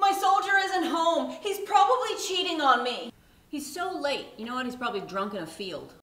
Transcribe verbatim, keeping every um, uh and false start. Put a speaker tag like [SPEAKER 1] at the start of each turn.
[SPEAKER 1] My soldier isn't home. He's probably cheating on me.
[SPEAKER 2] He's so late. You know what? He's probably drunk in a field.